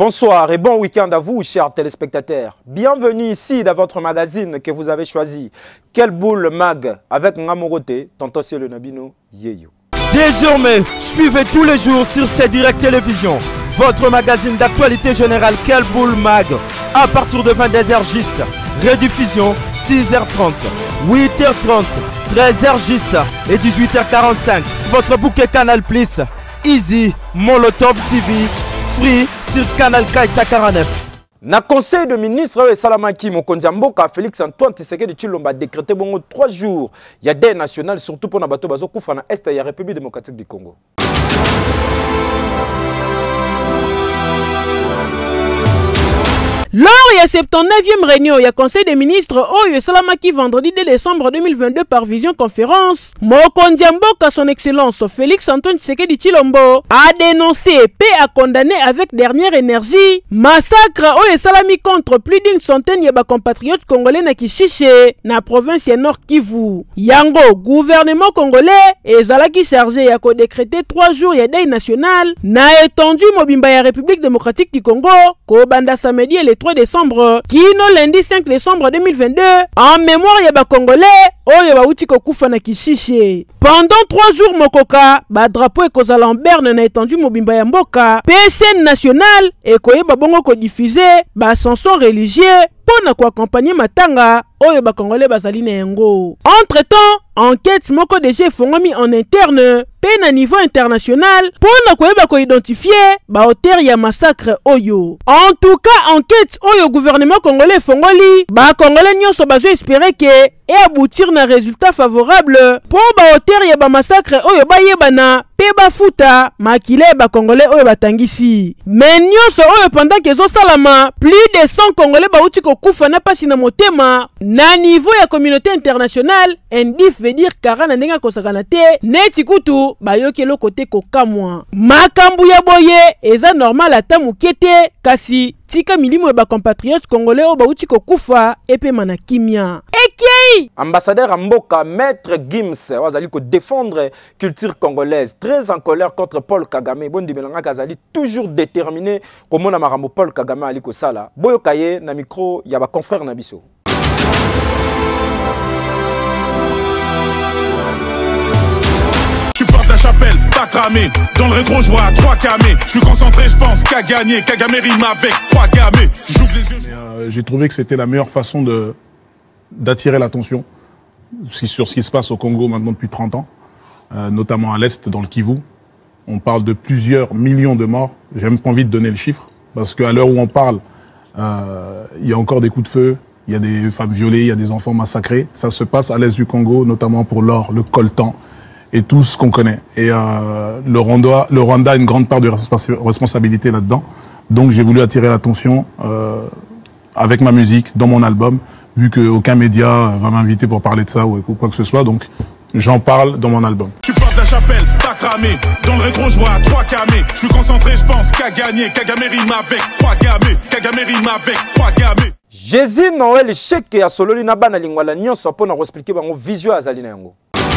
Bonsoir et bon week-end à vous, chers téléspectateurs. Bienvenue ici dans votre magazine que vous avez choisi. Quelle boule mag avec Ngamorote, Tonton Cielo Nabino, Yeyo. Désormais, suivez tous les jours sur cette directe télévision votre magazine d'actualité générale Quelle boule mag à partir de 22h juste. Rediffusion 6h30, 8h30, 13h juste et 18h45. Votre bouquet Canal Plus, Easy, Molotov TV, Free sur Canal Kaita 49. Na conseil de ministre et Salamaki Mokondiamboka Félix Antoine Tshisekedi Tshilombo décrété bon 3 jours. Il y a des nationales surtout pour na bato bazo kufa na est ya République démocratique du Congo. Lors de la 79e réunion, il y a conseil des ministres Oyo Salamaki vendredi 2 décembre 2022 par visioconférence. Mokondiamboka, son excellence Félix Antoine Tshisekedi Tshilombo a dénoncé et a condamné avec dernière énergie massacre Oyo Salami contre plus d'une centaine de compatriotes congolais na Kishishe, na province ya Nord Kivu. Yango, gouvernement congolais et Zalaki chargé à décréter 3 jours de deuil national na étendu Mobimba ya République démocratique du Congo, Kobanda samedi et le 3 décembre, Kino lundi 5 décembre 2022, en mémoire ya Congolais, Oyo bauti kokufa na Kishishe. Pendant 3 jours mokoka, ba drapeau ekozala en berne na étendu Mobimba ya Mboka, PSN national ekoyeba bongo ko diffuser ba chanson religieux pona ko accompagner matanga Oyo ba Congolais bazali na yango. Entre-temps, enquête moko déjà fongomi en interne pe na niveau international pona koyeba ko identifier ba auteur ya massacre Oyo. En tout cas, enquête Oyo gouvernement congolais fongoli, ba Congolais nyonso bazo espérer que et aboutir na résultat favorable pour ba auteur ya ba massacre Oyo ba yebana pe ba futa makile ba Congolais Oyo batangisi. Mais nyonso Oyo pendant que zo salama, plus de 100 Congolais ba uti ko kufa na pasi na motema na niveau ya communauté internationale, indif veut dire karana nenga kosakana te neti kutu bayoki lo côté kokamwa. Makambu ya boye eza normal ata mukete kasi tika milimo ya ba compatriotes congolais o bauti kokufa epe mana kimia. Ekei ambassadeur Mboka Maître Gims wazali ko défendre culture congolaise, très en colère contre Paul Kagame. Bondi Belanga Kazali toujours déterminé comme na marambo Paul Kagame ali ko sala. Boyo kaye na micro ya ba confrère na biso. Tu portes la chapelle, t'as cramé. Dans le rétro, je vois 3 camés. Je suis concentré, je pense qu'à gagner. Kagame rime avec 3 gamés. J'ouvre les yeux. J'ai trouvé que c'était la meilleure façon d'attirer l'attention sur ce qui se passe au Congo maintenant depuis 30 ans, notamment à l'Est, dans le Kivu. On parle de plusieurs millions de morts. J'ai même pas envie de donner le chiffre, parce qu'à l'heure où on parle, il y a encore des coups de feu, il y a des femmes violées, il y a des enfants massacrés. Ça se passe à l'Est du Congo, notamment pour l'or, le coltan et tout ce qu'on connaît. Et le Rwanda a une grande part de responsabilité là-dedans. Donc j'ai voulu attirer l'attention avec ma musique, dans mon album, vu qu'aucun média va m'inviter pour parler de ça ou quoi que ce soit. Donc j'en parle dans mon album. Tu portes la chapelle, t'as cramé. Dans le rétro, je vois 3 camés. Je suis concentré, je pense qu'à gagner. Kagame rime avec 3 gamés. Kagame rime avec 3 gamés. Jésus Noël chèque ya sololi na bana lingwala nyonso pona ko expliquer bango visuel azali na yango.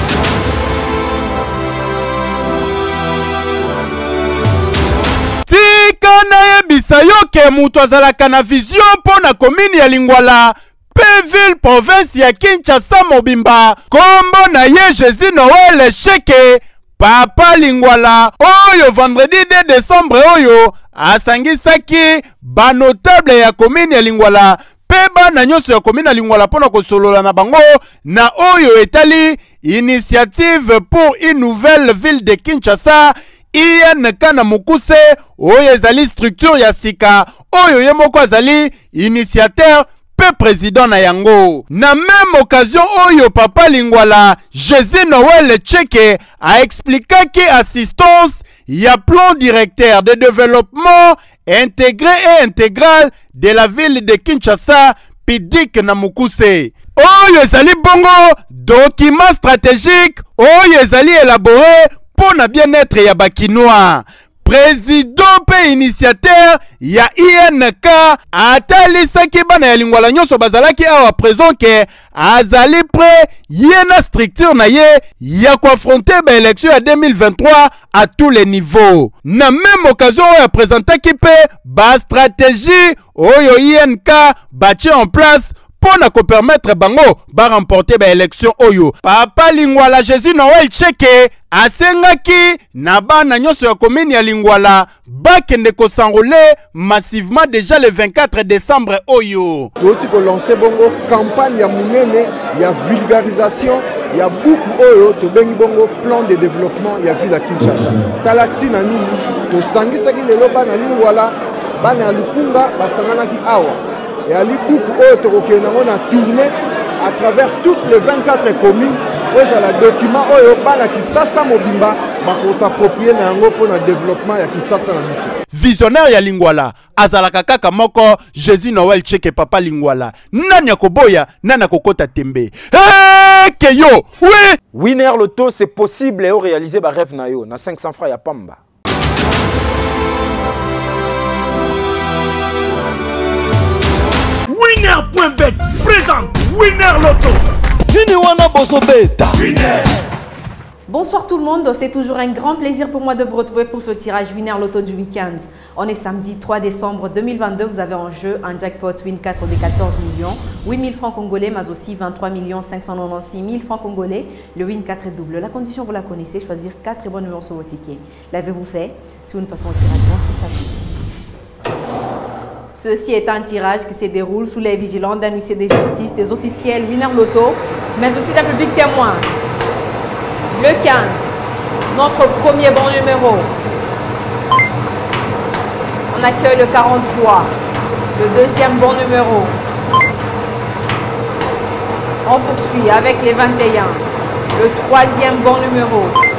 Tika na yebisa yo ke mutu azalaka na vision pona komini ya Lingwala Ville province ya Kinshasa mobimba kombo na ye Jésus Noël Cheke Papa Lingwala oyo vendredi 2 décembre oyo asangisaki ba notable ya komini ya Lingwala pe bana nyonso ya komini ya Lingwala pona kosolola na bango na oyo etali initiative pour une nouvelle ville de Kinshasa INK na Mukuse oyo ezali structure ya sika oyo ye moko azali initiateur pe président na yango. Na même occasion oyo Papa Lingwala Jésus Noël Cheke a expliqué que assistance ya plan directeur de développement intégré et intégral de la ville de Kinshasa Pidik na Mukuse. Oyo ezali bongo document stratégique oyo ezali élaboré pour na bien-être ya bakinois. Président pe initiateur ya INK atalisaki bana ya lingwala nyonso bazalaki awa présent ke azali prêt yena structure na ye ya affronter ba élection ya 2023 à tous les niveaux. Na même occasion ya présentaki pe ba stratégie oyo INK bâti en place pour na ko permettre bango ba remporter ba élection oyo. Papa Lingwala Jésus Noël Tsheke asengaki na bana nyonso ya commune ya Lingwala bakende ko s'enrôler massivement déjà le 24 décembre oyo. Toti ko lancer bongo campagne ya munene ya vulgarisation ya buku oyo to bengi bongo plan de développement ya ville ya Kinshasa. Talatina nini to sangisaki lelo bana Lingwala bana Lukunga basanganaki awa. Et à l'Iboukou, on a tourné à travers toutes les 24 communes. Où est le document qui s'assa mobimba pour s'approprier pour le développement de Kinshasa. Visionnaire ya Lingwala, azalaka kaka moko Jésus Noël Tsheke papa Lingwala. Nanya koboya, nana kokota tembe. Keyo, oui! Winner Loto, c'est possible et réaliser ba rêve na yo. Na 500 francs ya pamba. Winner.bet présente Winner Loto. Bonsoir tout le monde, c'est toujours un grand plaisir pour moi de vous retrouver pour ce tirage Winner Loto du week-end. On est samedi 3 décembre 2022, vous avez en jeu un jackpot Win 4 de 14 millions, 8 000 francs congolais, mais aussi 23 596 000 francs congolais. Le Win 4 est double. La condition, vous la connaissez, choisir 4 bons numéros sur vos tickets. L'avez-vous fait? Si vous ne passez au tirage, montrez ça tous. Ceci est un tirage qui se déroule sous les vigilances d'un huissier de justice, des officiels Winner Loto, mais aussi d'un public témoin. Le 15, notre premier bon numéro. On accueille le 43, le deuxième bon numéro. On poursuit avec les 21, le troisième bon numéro.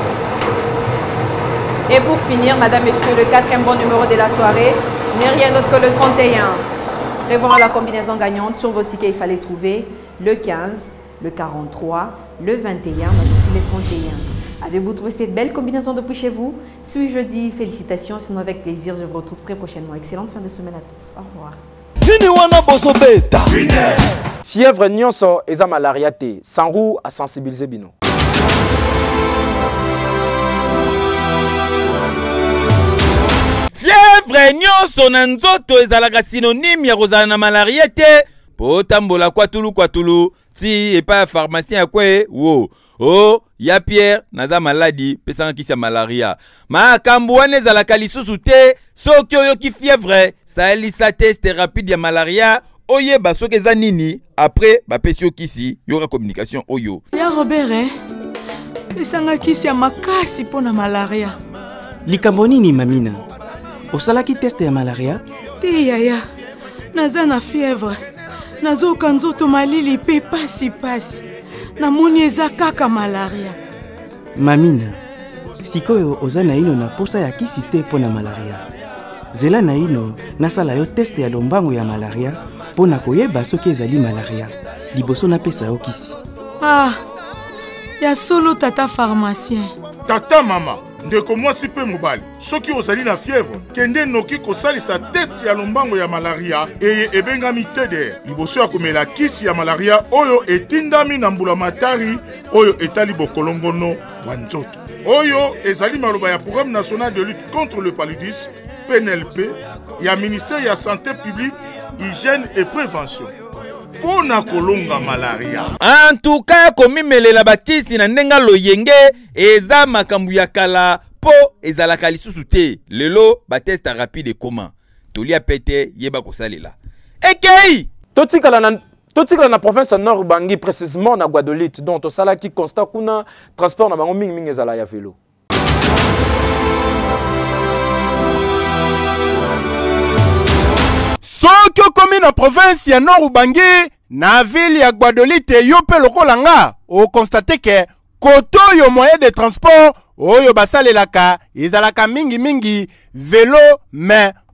Et pour finir, madame, monsieur, le quatrième bon numéro de la soirée n'est rien d'autre que le 31. Prévoyons la combinaison gagnante. Sur vos tickets, il fallait trouver le 15, le 43, le 21, mais aussi le 31. Avez-vous trouvé cette belle combinaison depuis chez vous? Si oui, je dis félicitations, sinon avec plaisir, je vous retrouve très prochainement. Excellente fin de semaine à tous. Au revoir. Fièvre nyonso eza malaria te. Sangu a sensibiliser bino. Fièvre nyonso na nzoto ezalaka synonyme ya kozala na malaria te. Po tambola kwa tulu ti epa ya pharmacien ya kwe wo. Oh, ya Pierre naza maladi pesanga kisi ya malaria. Makambo wana ezalaka lisusu te soki oyoki fièvre salisa test rapide ya malaria oyeba soki eza nini après bapesi yo kisi yoka communication oyo. Ya Robert pesanga kisi ya makasi pona malaria. Likambo nini mamina? Osalaki test ya malaria? Te yaya, naza na fièvre. Nazoka nzoto malili pe pasi. Namoni eza kaka malaria. Mamina, sikoyo oza na ino na posa ya kisi te pona malaria. Zela na ino nasala yo test ya lombango ya malaria pona koyeba soki ezali malaria. Liboso na pesa yo kisi. Ah, ya solo tata pharmacien. Tata mama, ndeko mwasi pe mobali. Soki ozali na fièvre, kende noki kosalisa test ya lombango ya malaria ebengami TDR. Liboso ya komela kisi ya malaria oyo etindami na mbula matari oyo etali bokolongono wa nzoto. Oyo ezali maloba ya Programme national de lutte contre le paludisme PNLP ya ministère ya santé publique, hygiène et prévention. Pona kolonga malaria. En tout cas, komimelela bakisi na ndenga loyenge eza makambu ya kala po ezalaka lisusu te. Lelo ba test rapide comment. Tolia pete yeba kosalela. Ekei! Totikala na province Nord Bangi précisément na Guadeloupe dont tosala ki constat kuna transport na bango mingi ezala ya vélo. Soki okomi na province ya Nord Ubangi na ville ya Guadeloupe yo pe lokola nga okonstate ke koto yo moyen de transport oyo basalelaka ezalaka mingi vélo mais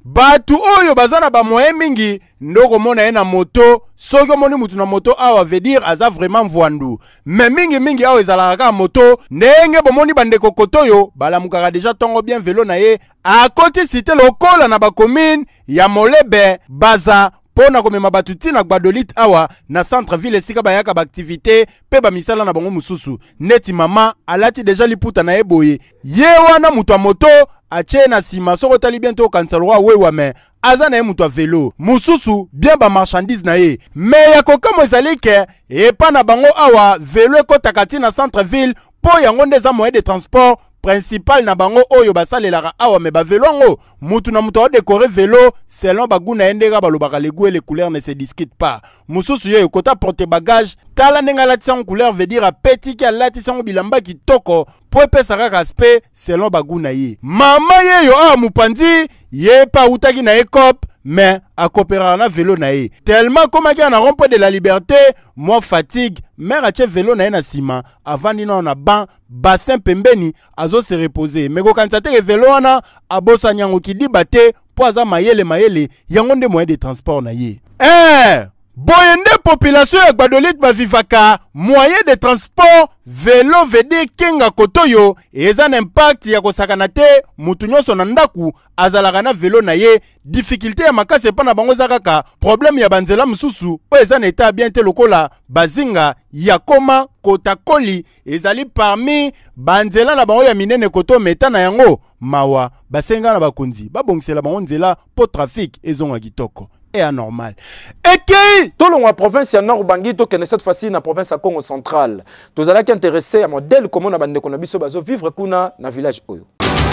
batu oyo bazana ba moyen mingi ndoko mona ye na moto soki omoni mutu na moto awa veut dire aza vraiment mvwandu me mingi awa ezalaka kaka moto ndenge bomoni bandeko kotoyo balamukaka deja tongo bien velo na ye akoti cité lokola na bacommune ya Molebe Baza pona komema batu tina Gbadolite awa na centre ville esika bayaka baaktivité pe bamisala na bango mususu neti mama alati deja liputa na ye boye ye wana mutu a moto ache na sima soko tali bientôt kansalwa wewa me aza na ye mutu a velo mususu bien ba marchandise na ye me ya kokamo ezali ke epa na bango awa velo ekotaka tina centre ville po yango nde eza moyen de transport principal na bango oyo basalelaka awa me ba velo ngo mutu na mutu a décorer velo selon baguna endeka balobaka les goûts et les couleurs ne se discutent pas mususu ye kota porter bagage tala ndenga lati sango couleur veut dire petit ki alati sango bilamba kitoko po epesa kaka aspect selon baguna ye mama ye yo awa mupanzi ye pa utaki na ye cop mais a coopérer na vélo na ye tellement comme a na rond-point de la liberté moi fatigue mère a vélo na ye na sima avant dina na ban bassin pembeni azo se reposer mais ko kanisa te vélo wana abosa nyango ki dibate po aza mayele yango nde moyen de transport na ye boyende population ya Gbadolite bavivaka moyen de transport vélo veut dire kenga kotoyo eza na impact ya kosakana te mutu nyonso na ndaku azalaka na vélo na ye difficulté ya makasi epa na bango eza kaka problème ya banzela mususu oyo eza na eta bien te lokola bazinga ya koma kotakoli ezali parmi banzela na bango ya minene koto meta na yango mawa basenga na bakonzi babongisela bango nzela po trafic ezonga kitoko et anormal. Et qui tout le province ya Nord Bangi to kene cette fois-ci na province ya Congo central. Tous allez qui intéressé à modèle comment na bande ko na biso bazo vivre kuna na village oyo.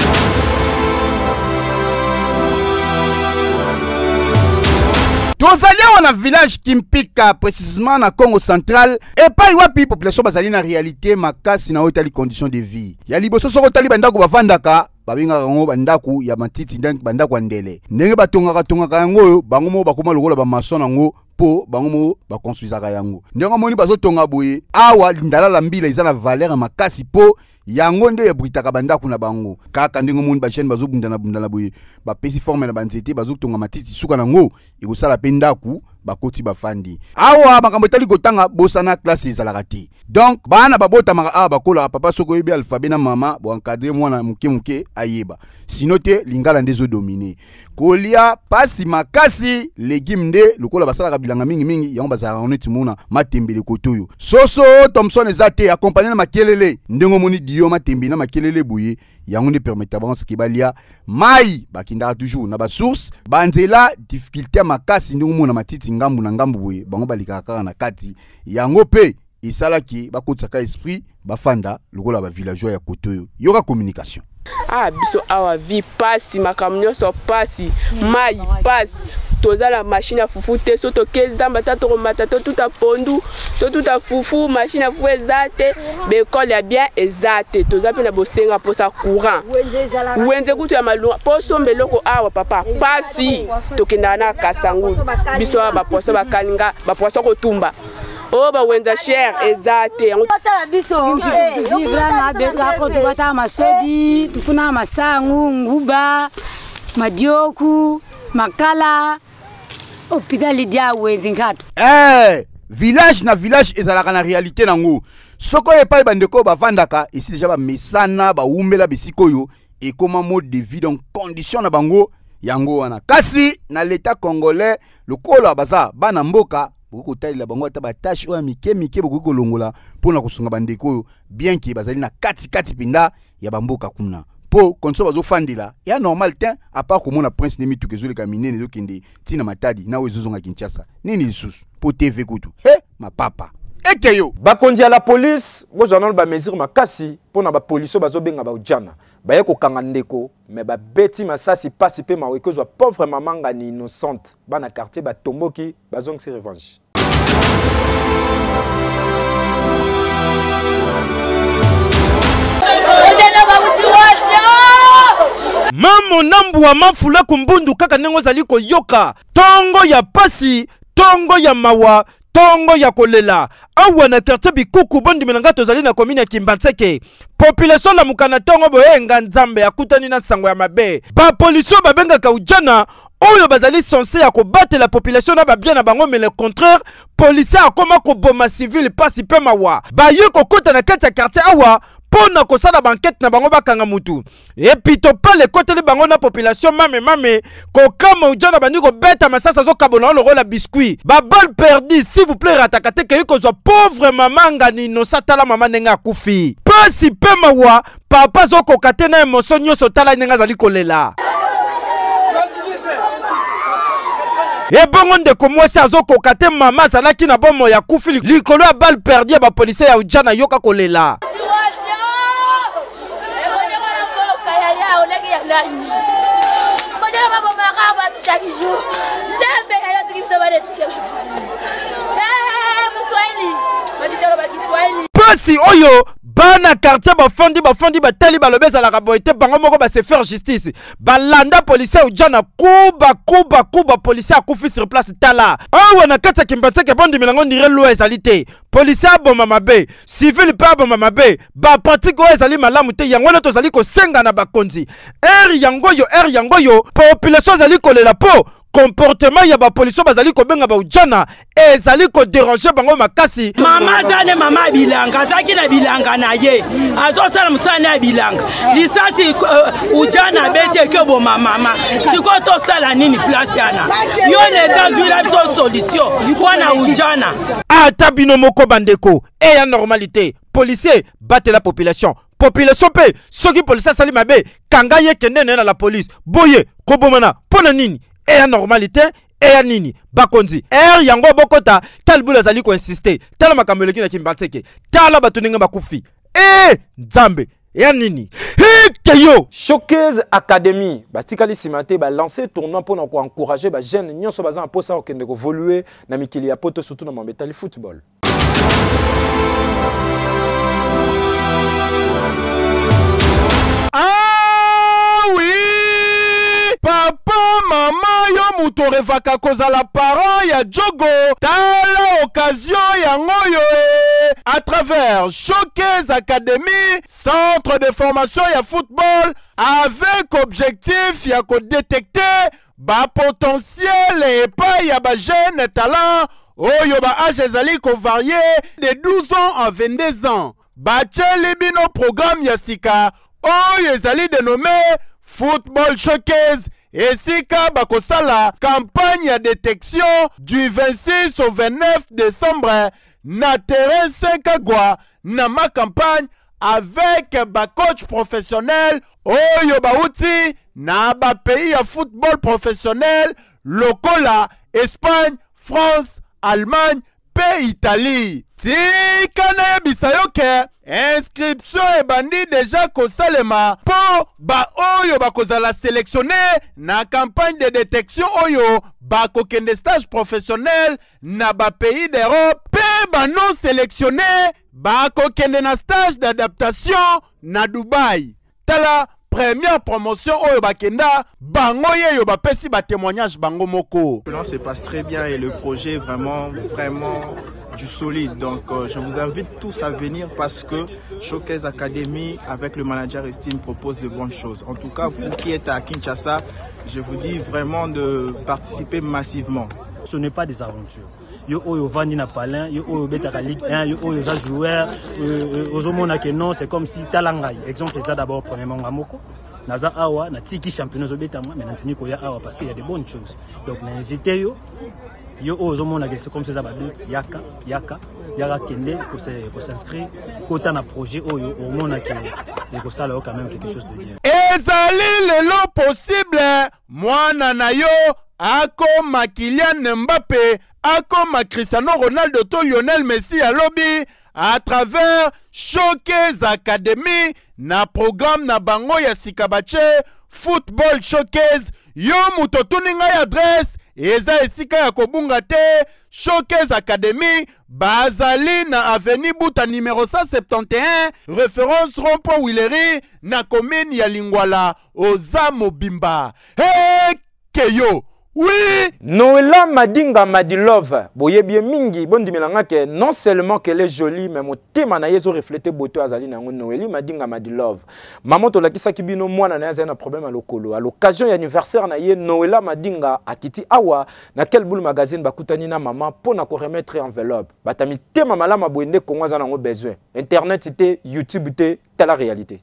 Tozali wana village Kimpika précisément na Congo central et pas wapi population bazali na réalité makasi na hotali condition de vie. Ya liboso soko tali bandako bavandaka babinga ngo bandaku ya matiti ndangi bandaku ndele. Ndenge batongaka yango bango mo bakoma lokola ba maçon nango po bango mo ba construisaka yango. Ndenge moni bazo tonga boye awa ndala la mbila izana valeur makasi po yango nde ebritaka bandaku na bango kaka ndenge moni ba chaîne bazobundana boye ba pesi forme na banzete bazotonga matiti suka nango ekosala pendaku bakoti bafandi awa makambo tali kotanga bosana classe ezalaka te donc bana babota maka awa bakola papa soko yebi alphabet na mama bo encadrer mwana muke ayeba sino te lingala ndezo dominer kolia pasi makasi légume nde lokola basalaka bilanga mingi yango bazalaka oneti mona matembele kotoyo soso Thomson ezate accompagné na makelele ndengo moni dio matembele na makelele boye yango ne permettra bango ski balia mai bakindaka toujours na ba source banzela difficulté makasi ndingo mona matiti ngambu na ngambu boye bango balikaka na kati yango pe isalaki bakotsaka esprit bafanda lokola ba villageois ya kotoyo yoka communication biso awa vi pasi makamnyo so pasi mai pasi toza la machine à fufu te soto kezamba tato mata to tout a pondu to tout a fufu machine à fufu ezate be école ya bien ezate toza pe na bosenga posa courant wenze kutu ya malunga poso mbeloko awa papa pasi tokenda na kasangu biso ba poso bakalinga ba poso kotumba oh ba wenza cher ezate tala biso vivra na beka ko tubata masodi tufuna masangu nguba madioku makala hôpital dia wenzi ngato village na village ezalaka na réalité nango soko epai bandeko bavandaka ici déjà ba mesana ba umela bisikoyo et comment mode de vie donc condition na bango yango wana kasi na l'état congolais lokola baza bana mboka boko tali la bango ata ba tâche oya mike boko kolongola pona kosunga bandeko bien ki bazali na kati pinda ya bamboka kuna po konso bazo fandila ya normal ten à part comme on prince nemi tukezole kamine nezo kende tina matadi na wezozonga Kinshasa nini lisusu po TV kutu ma papa ekeyo bakonzi ya la police bozana ba mesure makasi pona ba police bazo benga ba ujana baye ko kanga ndeko mais ba beti masasi pasi pe mawekozwa pauvre mamanga ni innocente bana quartier ba tomboki bazong se revanche Mamo nambu wa mafula kumbundu kaka nengo zali koyoka tongo ya pasi tongo ya mawa tongo ya kolela awa na quartier bikuku bondi menanga tozali na commune ya Kimbantseke population la mukana tongo boyenga nzambe akutani na sango ya mabe ba police babengaka ujana oyo bazali censé ya kobattre la population na babien na bango, mais le contraire policier akoma ko boma civil pasi pe mawa ba ye kokota na kati ya quartier awa pona kosala banquette na bango bakanga mutu et puis to pas le côté de bango na population mame ko kama ujana bandi ko beta masasa zo kabona le rôle biscuit ba balle perdue s'il vous plaît ratakate ke ko zo pauvre maman ngani no satala maman nenga kufi pasi pe mawa papa zo kokate na emotion nyoso tala nenga zali kolela. Et bon on de commencer à zokoka te mama zalaki na bomo ya kufi likolo ya balle perdue ba policier ya ujana yoka kolela. Pasi oyo bana quartier bafandi batali balobeza la raboite bango moko ba se faire justice balanda policier ujana kuba policier akufi sur place tala awa na kata kimbatse ke bondi milango ndire lo ezalite policier bomba mabe civil pa bomba mabe ba pratique o ezali malamu te yango na tozali ko senga na bakonzi yango yo population ezali kolela po comportement ya ba police bazali ko benga ba ujana ezali ko déranger bango makasi mama zane mama bilanga zaki na bilanga na ye azo sala musana ya bilanga lisasi ujana bete ke bo mama siko to sala nini place yana yo leta zula biso solution wana ujana ata bino moko bandeko e ya normalité policier batte la population pe soki policier sali mabe kanga ye kende na la police boye kobomana pona nini et la normalité et ya nini bakonzi yango bokota talbula zali ko insister tala makamoleki na kimbateke tala batuninga bakufi nzambe ya nini keyo Showcase Academy batikali simate ba lancer tournoi pour encourager ba jeunes nyonso baza na posa okende ko évoluer na mikili ya poto surtout na mambetali football. Papa, maman, yo muto revaka kozala parent ya Jogo. Tala occasion ya ngoyo à travers Showcase Academy, centre de formation ya football, avec objectif ya ko détecter ba potentiel et pas ya ba jeune talent. Oyo ba âge ezali ko varié de 12 ans à 22 ans. Ba tcheli bino programme ya sika. Oyo ezali dénommé Football Showcase. Et sika bakosala campagne de détection du 26 au 29 décembre na terrain 5 na ma campagne avec ba coach professionnel oyo bauti na ba pays ya football professionnel lokola Espagne, France, Allemagne, pays Italie. Tika na yebisa yo ke inscription ebandi déjà kosalema po ba oyo bakozala sélectionné na campagne de détection oyo bakokende stage professionnel na ba pays d'Europe pe ba non sélectionné bakokende na stage d'adaptation na Dubaï. Tala première promotion oyo bakenda bango ye yo bapesi ba témoignage bango moko. Non, se passe très bien et le projet vraiment du solide. Donc je vous invite tous à venir parce que Showcase Academy avec le manager Estime propose de bonnes choses. En tout cas, vous qui êtes à Kinshasa, je vous dis vraiment de participer massivement. Ce n'est pas des aventures. Yo oyo vandi na palin, yo oyo betaka Ligue 1, yo oyo za joueur, ozomona que non, c'est comme si talangai. Exemple ça d'abord premièrement ngamoko. Naza awa na tiki championnat zobeta moi mais nantini ko ya awa parce qu'il y a des bonnes choses. Donc na invité yo ozomona que c'est comme ça ba doute yaka kende ko s'inscrire kota na projet oyo omona que et ko sala quand même quelque chose de bien. Ezali lelo possible mwana na yo akoma Kylian Mbappé, akoma Cristiano Ronaldo to Lionel Messi à lobby à travers Showcase Academy na programme na bango ya sikabache Football Showcase. Yo muto tuninga adresse eza esika ya kobunga te Showcase Academy bazali na avenue Buta numéro 171 référence rond-point Willery na commune ya Lingwala Oza Mobimba. Keyo Oui. Noela Madinga Madilove, boyebie mingi, bon dimelanga que non seulement qu'elle est jolie, mais mon thème na yezo refléter beauté azali na Noeli Madinga Madilove. Maman to la kisa kibino mwana na un problème à lokolo. À l'occasion de l'anniversaire na ye Noela Madinga akiti awa na quel boule magazine bakutani na maman pour na ko remettre enveloppe. Batami thème malama boyende ko ngwaza na ngo besoin. Internet était YouTube était la réalité.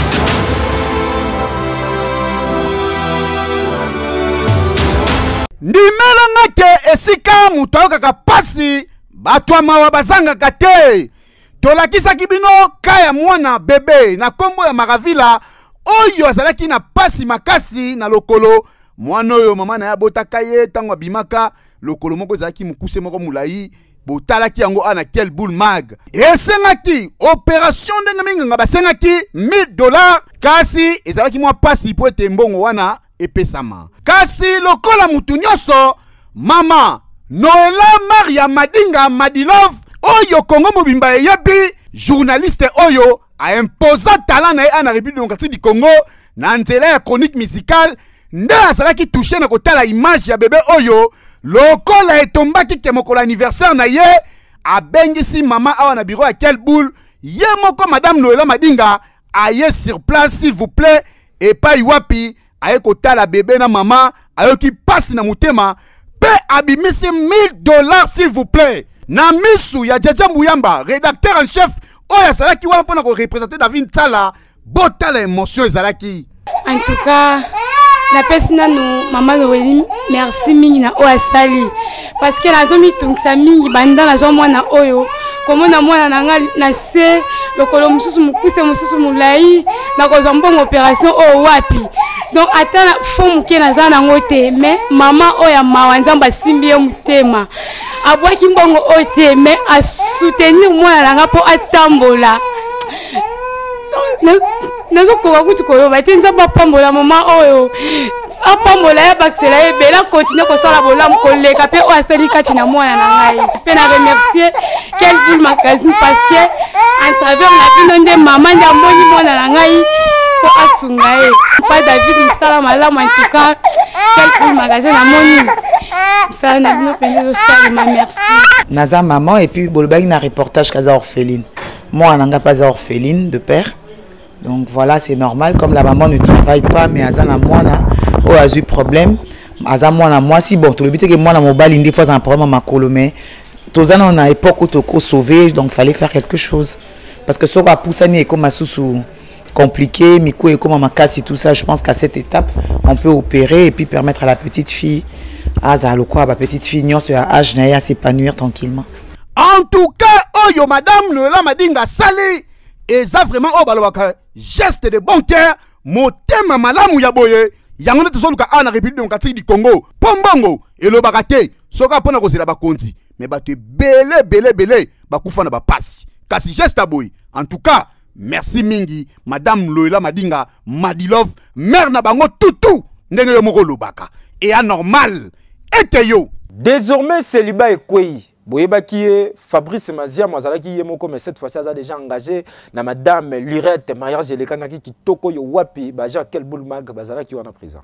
Ndimelanga ke esika mutu ayokaka pasi bato mawa bazangaka te. Tolakisaki bino kaya mwana bebe na kombo ya Maravila oyo azalaki na pasi makasi na lokolo. Mwana oyo mama na ya botaka ye tango abimaka lokolo moko ezalaki mukuse moko mulai botalaki yango ana quel boule mag. Esengaki opération ndenge mingi nga basengaki $1000 kasi ezalaki mwa pasi po ete mbongo wana epesama. Kasi lokola mutu nyonso mama Noela Maria Madinga Madilove oyo Kongo mobimba yebi journaliste oyo a imposa talent na ana République démocratique du Congo na nzela ya chronique musicale nde azalaki touché na kotala image ya bebe oyo lokola etombaki ke mokolo anniversaire na ye abengisi mama awa na bureau ya quel boule ye moko madame Noela Madinga aye sur place s'il vous plaît et pas iwapi aye kotala bébé na mama ayoki pasi na mutema pe abimisi $1000 s'il vous plaît na misu ya Jaja Muyamba rédacteur en chef oya salaki wana pona ko représenter David Tsala botala émotion ezalaki. En tout cas la personne nous maman Noeli merci mingi na oya sali parce que la zomi tungsa mingi banda la zo mwana oyo komona mwana nanga na se lokolo mususu mukuse mususu mulai na ko zombongo opération o wapi donc atana fo muke na zana ngote mais mama oya mawanzamba simbi ye mutema abwaki mbongo ote mais a soutenir mwana nanga po atambola nazo ko kuti ko batenza ba pambola mama oyo apambola ya baksela ye bela continue ko sala bola mkoleka pe o asali kati na mwana na ngai pe na remercier quel boule magazine parce que en travers la bino nde mama nda moni mwana na ngai ko asunga ye pas David Msala malamu en tout cas quel boule magazine na moni ça na bino pende star ma merci naza maman et puis bolobaki na reportage kaza orpheline moi nanga pas orpheline de père. Donc voilà, c'est normal, comme la maman ne travaille pas, mais Azana Mwana, oh, a eu problème. Azana Mwana, moi, si bon, tout le but est que moi, la mobile, une fois, un problème à ma colomé. Tous les ans, on a époque où tu sauvé, donc il fallait faire quelque chose. Parce que ce qu'on a poussé, comme un sous compliqué, Miko et comme ma casse et tout ça, je pense qu'à cette étape, on peut opérer et puis permettre à la petite fille, à la petite fille, non, sur âge, à s'épanouir tranquillement. En tout cas, oh, yo, madame, Noela Madinga, salé. Et ça vraiment oh balobaka geste de bon cœur motema malamu ya boye yango nde tozoluka ana République démocratique du Congo pombongo elobaka te soka pona kozela bakonzi mais bato belé bakufa na bapasi kasi geste ya boye. En tout cas merci mingi madame Noela Madinga Madilove mère na bango tutu ndenge yo moko lobaka et anormal ete yo désormais célibat ekweyi. Boyebaki Fabrice Mazia Mazalaki Yemoko, mais cette fois-ci, il a déjà engagé na madame Lurette, mariage de l'Ekanaki qui toko yo wapi, baja quel boule mag, bazalaki wana prison.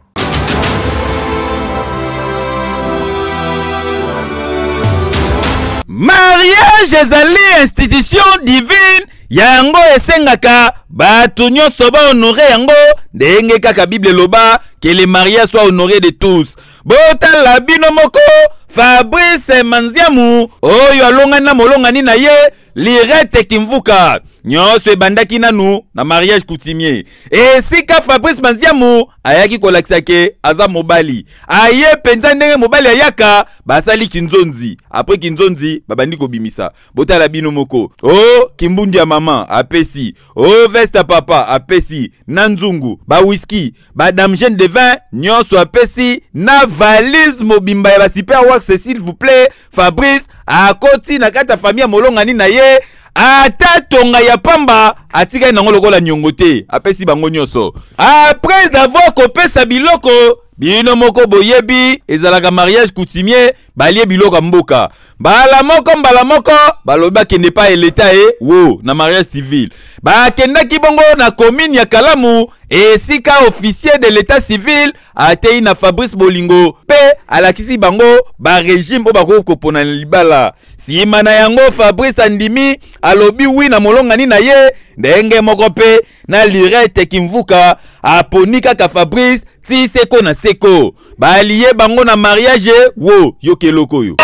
Mariage ezali institution divine yango esengaka bato nyonso ba honoré yango ndenge kaka Bible loba que les mariages soient honorés de tous. Botala bino moko Fabrice Manziamu oyo alongana molongani na ye Lirete Kimvuka nyonso ebandaki nanu na mariage coutumier esika Fabrice Manziamu ayaki kolakisa ke aza mobali aye penza ndenge mobali ayaka basali kinzonzi après kinzonzi babandi kobimisa. Botala bino moko oh kimbundi ya mama apesi oh veste papa apesi na nzungu ba whisky ba damjen de vin nyonso apesi na valise mobimba ya ba super wax s'il vous plaît. Fabrice akoti na kata famille molongani na ye ata tonga ya pamba atika nango lokola nyongote apesi bango nyonso après avoir kopesa biloko bino moko boyebi ezalaka mariage coutumier balie biloko mboka mbala moko baloba kende pa eleta wo na mariage civil bakendaki bongo na commune ya Kalamu esika officier de l'état civil atei na Fabrice Bolingo pe alakisi bango ba régime o bako kopona libala sima na yango Fabrice andimi alobi wi na molongani na ye ndenge moko pe na Lurette Kimvuka aponika ka Fabrice ti seko na seko baliye bango na mariage wo yokeloko yo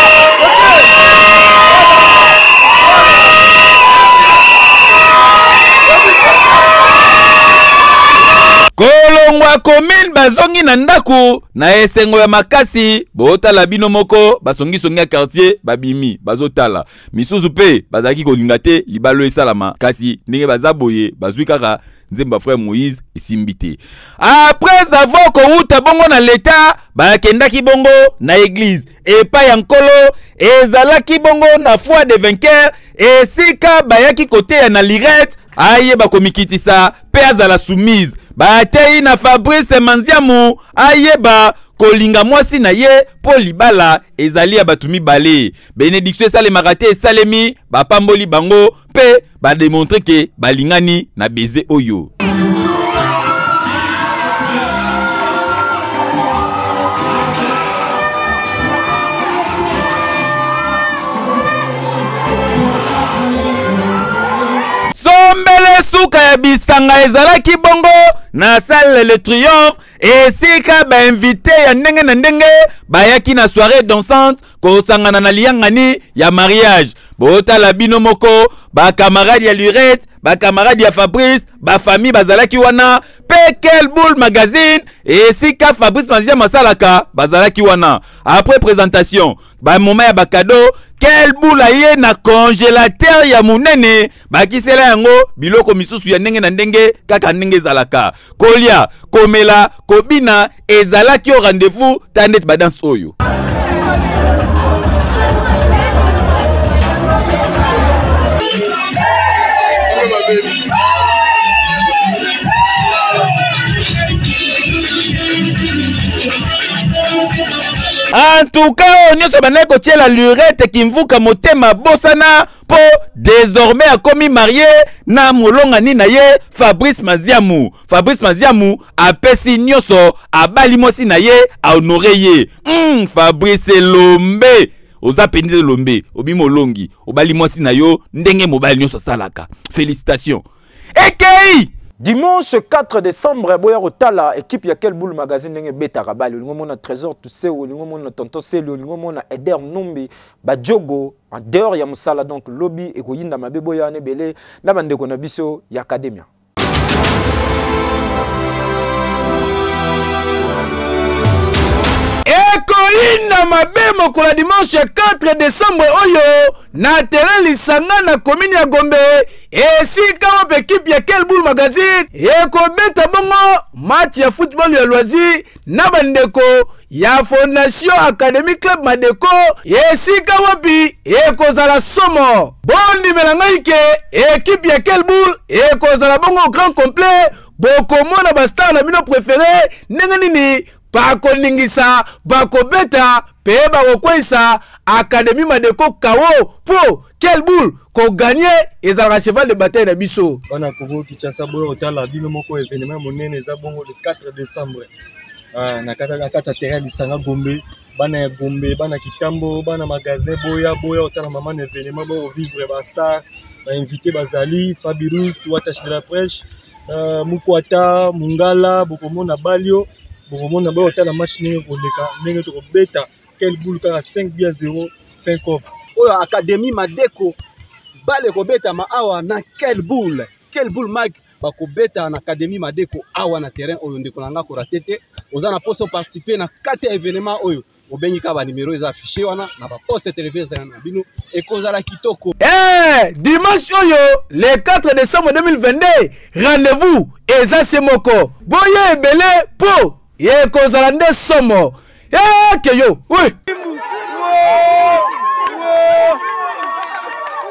kolongwa commune bazongi na ndaku na esengo ya makasi botala bino moko basongi ya quartier babimi bazotala misuzu pe bazaki kolinga te libalo esalama kasi ndenge bazaboye bazwi kaka nzemba frère Moïse esimbite après avoir kouta bongo na l'état bakendaki bongo na église epa ya nkolo ezalaki bongo na foi de vainqueur esika bayaki kote ya na Lurette aye bakomikitisa pe azala soumise batei na Fabrice Manziamu ayeba kolinga mwasi na ye po libala ezali ya batumi bale bénédiction esalemaka te esalemi bapamboli bango pe bademontre ke balingani na beze oyo sombele suka ya bisanga ezalaki bongo na salle le triomphe esika ba invité ya ndenge na ndenge bayaki na soirée dansante kosangana na liangani ya mariage botala bino moko ba camarade ya Lurette ba camarade ya Fabrice ba famille bazalaki wana pe Quelle Boule magazine esika Fabrice Manzia masalaka bazalaki wana après présentation ba moment ya ba cadeau Quelle Boule aye na congélateur ya munene bakisela yango biloko misusu ya ndenge na ndenge kaka ndenge zalaka kolia komela kobina ezalaki au rendez-vous tanet badance oyo en tout cas on se bana ko tiela Lurette Kimvuka motema bosana po désormais a commis marié na molongani na ye Fabrice Manziamu apesi nyoso abali mosi na ye a honoré ye Fabrice Lombe oza pendize Lombe obi molongi obali mosi na yo ndenge mobali nyoso salaka félicitations ekei Dimanche 4 décembre, boya rotala équipe ya Quelle Boule magazine nenge beta rabali lingo mona Trésor Tousseo lingo mona Tonto Selo lingo mona Eder Numbi Badjogo en dehors ya musala donc lobby et koyinda mabebo ya nebele na bandeko na biso ya academia. Ekoyinda mabemo ko la dimanche 4 décembre oyo na terrain lisanga na commune ya Gombe esika wa équipe ya Quelle Boule magazine ekobeta bongo match ya football ya loisir na bandeko ya Fondation Academy Club Madeko esika wapi ekozala somo bondi melangai ke équipe ya Quelle Boule ekozala bongo grand complet bokomona ba star na bino préféré ndenge nini bako ningisa bako beta pe bako kwesa Académie Madeko kawo po Quelle Boule ko gagner ezala cheval de bataille na biso bana Congo Kinshasa boyo otala bino moko événement monene eza bongo le 4 décembre na kata terrain lisanga Gombe bana Gombe bana Kitambo bana magasin boya otala maman événement bo vivre ba star ba invité bazali Fabirus Watash de la Prêche Mukwata Mungala bokomona Balio bokomona ba otala match nenge koleka nenge to beta Quelle Boule kaka 5-0 fin cop oyo Académie Madeko bale ko beta ma awa na Quelle Boule mag bako beta na Académie Madeko awa na terrain oyo ndeko nanga ko ratete oza na poso participer na 4 événement oyo obengi ka ba numéro eza affiché wana na ba poste télévisé na bino ekozala kitoko dimanche oyo le 4 décembre 2022 rendez-vous eza semoko boye ebele po ekozala nde somo keyo oui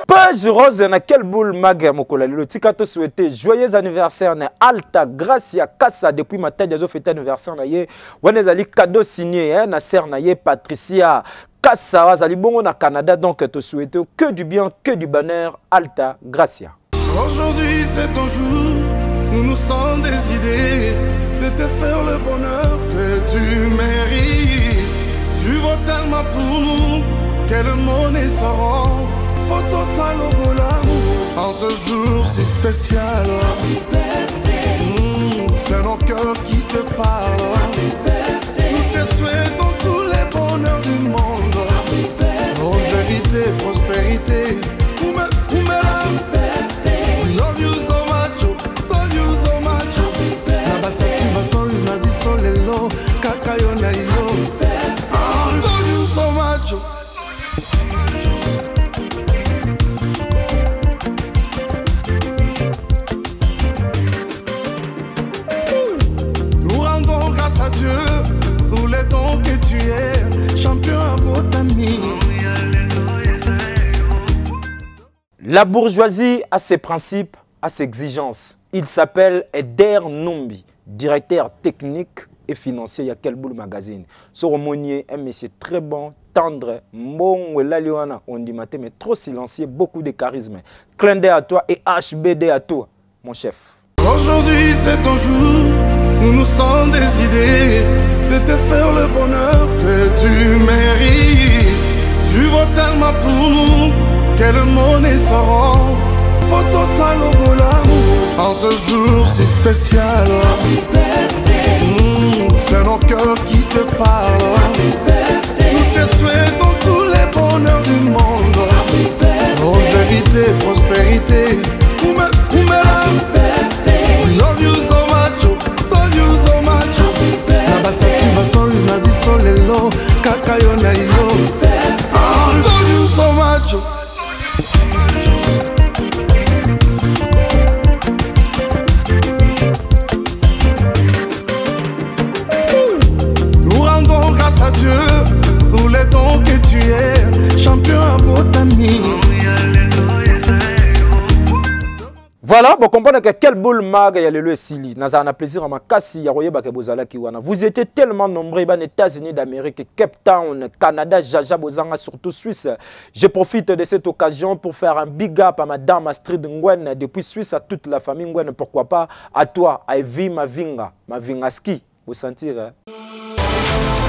Page rose na quel boule mag mokola lelo tika to souhaiter joyeux anniversaire na Alta Gracia Kassa depuis matin des fêter anniversaire na ye wana ezali cadeau signé na sœur na ye Patricia Kassa wazali bongo na Canada donc te souhaiter que du bien que du bonheur Alta Gracia. Aujourd'hui c'est ton jour, nous nous sommes des idées de te faire le bonheur que tu mérites. Tu vaux tellement pour nous que le monde est sans Poto Salobola, en ce jour si spécial. C'est nos cœurs qui te parlent. Nous te souhaitons tous les bonheurs du monde. Longévité, prospérité. We love you so much, love you so much. Nabasta Kiva Soris, Nabiso Lelo, Kakayo na yo. Love you so much. Dieu, pour les dons que tu es, champion à Botany. La bourgeoisie a ses principes, a ses exigences. Il s'appelle Eder Numbi, directeur technique et financier de Kelboul Magazine. Soromonier, un monsieur très bon, tendre, bon, on dit matin, mais trop silencieux, beaucoup de charisme. Clin d'œil à toi et HBD à toi, mon chef. Aujourd'hui c'est ton jour, nous nous sommes des idées de te faire le bonheur que tu mérites. Tu vaux tellement pour nous que le monde est sans Poto Salobola, en ce jour si spécial. C'est nos cœurs qui te parlent. Nous te souhaitons tous les bonheurs du monde. Longévité, prospérité. We love you so much, love you so much. Nabasta Kiva Soris, Nabiso Lelo, Kakayo na yo. Love you so much. Nous rendons grâce à Dieu pour les dons que tu es, champion à Botany. Voilà, vous comprenez que quel boule mag y a le Sili. Nous avons plaisir à ma cassi, ya roye bake bozala kiwana. Vous étiez tellement nombreux dans les États-Unis d'Amérique, Cape Town, Canada, Jaja Bozanga, surtout Suisse. Je profite de cette occasion pour faire un big up à madame Astrid Ngwen, depuis Suisse à toute la famille Ngwen, pourquoi pas à toi, à Evi Mavinga, Mavingaski, vous sentir. Hein?